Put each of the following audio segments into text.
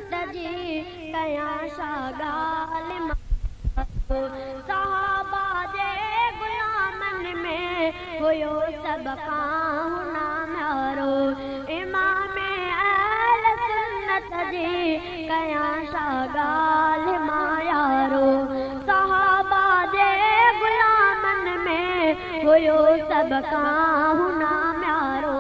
सुन्नत जी कयां छा ॻाल्हि। सहाबा जे गुलामनि में हुयो सभ खां हुना न्यारो। इमाम अहल सुन्नत जी कयां छा ॻाल्हि मां यारो। सहाबा जे गुलामनि में हुयो सभ खां हुना न्यारो।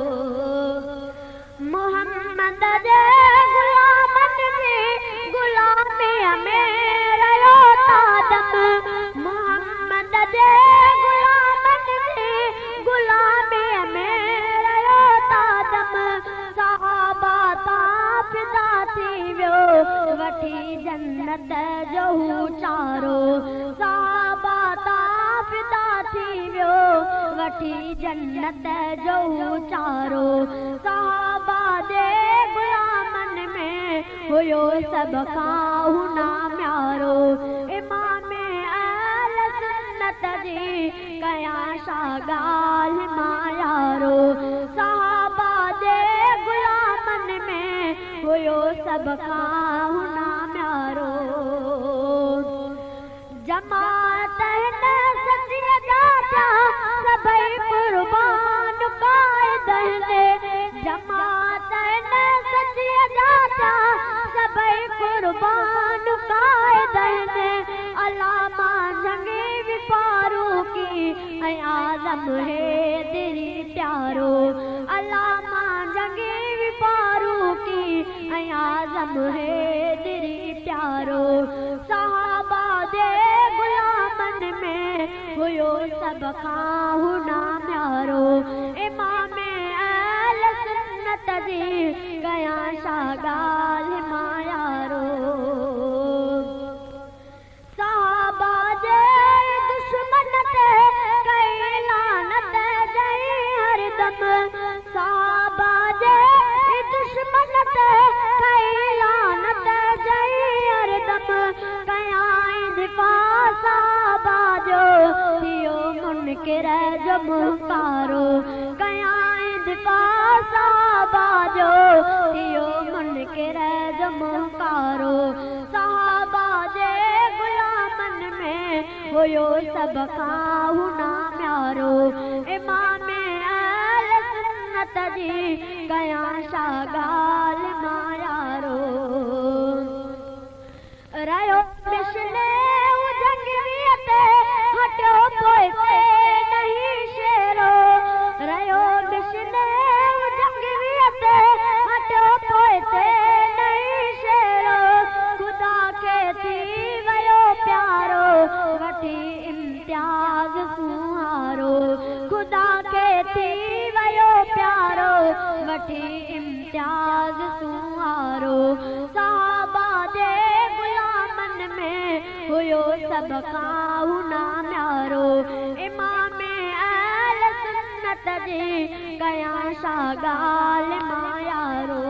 मोहम्मद जे गुलामनि जी गुलामीअ में रहियो तादम। मोहम्मद जे गुलामनि जी गुलामीअ में रहियो तादम। सहाबा तां फिदा थी वियो वठी जन्नत जो हू चारो। सहाबा तां फिदा थी वियो वठी जन्नत जो हू चारो। सहाबा जे गुलामनि में हुयो सभ खां हुना न्यारो। इमाम अहल सुन्नत जी कयां छा ॻाल्हि मां यारो। सहाबा जे गुलामनि में हुयो सभ खां हुना न्यारो। जमात हिन सचीअ जा थिया सभई कुर्बान क़ाइद आहिनि। जमात हिन सचीअ जा थिया सभई कुर्बान क़ाइद आहिनि। अलामा जंगी फारूकी ऐं आज़म हैदरी प्यारो। अलामा जंगी फारूकी ऐं आज़म हैदरी प्यारो। सहाबा जे गुलामनि में हुयो सभ खां हुना न्यारो। इमाम अहल सुन्नत जी कयां छा ॻाल्हि मां यारो। सहाबा जे दुश्मन ते कई लानत जई हरदम। सहाबा जे दुश्मन ते कई लानत जई हरदम। कयां दिफ़ा सहाबा जो थियो मुनकिर जो मुहकारो। कयां दिफ़ा सहाबा जो थियो मुनकिर जो मुहकारो। सहाबा जे गुलामनि में हुयो सभ खां हुना न्यारो। इमाम अहल सुन्नत जी कयां छा ॻाल्हि मां यारो। रहियो मिसले जंगवीअ ते हटियो पोइ नहीं शेरो। रहियो मिसले जंगवीअ ते हटियो पोइ नहीं शेरो। ख़ुदा खे थी वियो प्यारो वठी इम्तियाज़ सुहारो। ख़ुदा खे थी वियो प्यारो वठी इम्तियाज़ सुहारो। सहाबा जे गुलामनि में हुयो सभ खां हुना न्यारो। इमाम अहल सुन्नत जी कयां छा ॻाल्हि मां यारो।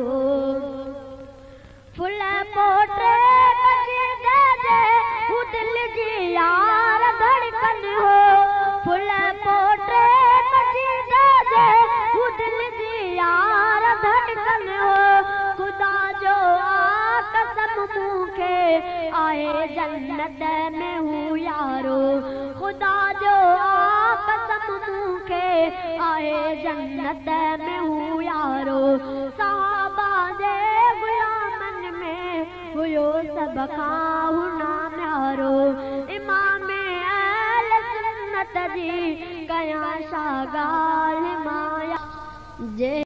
फुल पोटे कशीदे जे हू दिल जी यार धड़कन हो। फुल पोटे कशीदे जे हू दिल जी यार धड़कन हो। ख़ुदा जो आ कसम मूंखे आहे जन्नत में हू यारो। ख़ुदा जो आ कसम मूंखे आहे जन्नत में हू यारो। सहाबा जे गुलामनि में हुयो सभ खां हुना न्यारो। इमाम अहल सुन्नत जी कयां छा ॻाल्हि मां यारो।